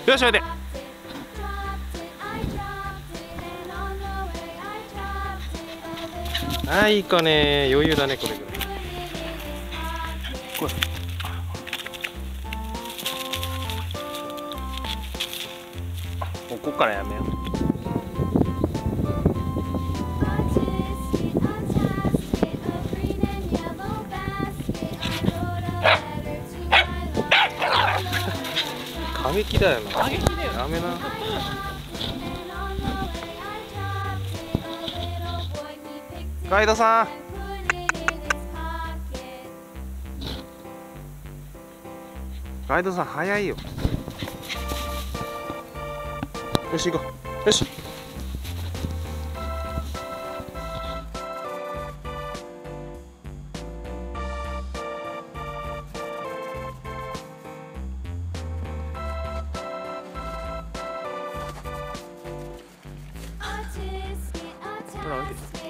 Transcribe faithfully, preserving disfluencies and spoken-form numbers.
よしおいで。あーいいかね、余裕だねこれぐらい。これもうここからやめよう。過激だよな。 過激だよ。 やめな。ガイドさん。ガイドさん早いよ。よし行こう。よし。ほら、置いて。